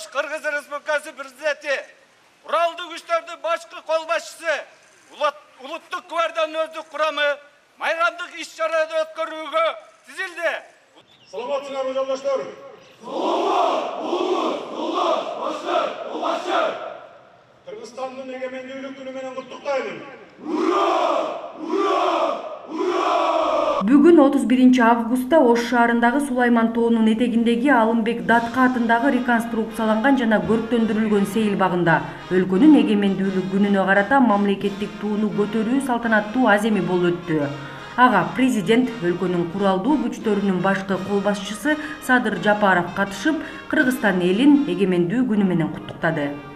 Ош Кыргыз Республикасы президенти, Уралдуу күчтөрдүн башкы кол башчысы, улуттук гвардиянын өздүк курамы майрамдык иш-чараны өткөрүүгө тизилди. Саламатсыңарбы жолдоштор? Кыргызстандын эгемендүүлүк күнү менен куттуктаймын. Бүгүн 31-августта Ош шаарындагы Сулайман тоонун этегиндеги Алымбек Датка атындагы реконструкцияланган жана көрктөндүрүлгөн сейил багында өлкөнүн эгемендүүлүк күнүнө карата мамлекеттик тууну көтөрүү салтанаттуу аземи болуп өттү. Ага президент, өлкөнүн куралдуу күчтөрүнүн башкы кол башчысы Садыр Жапаров катышып, Кыргызстан элин эгемендүү күнү менен куттуктады.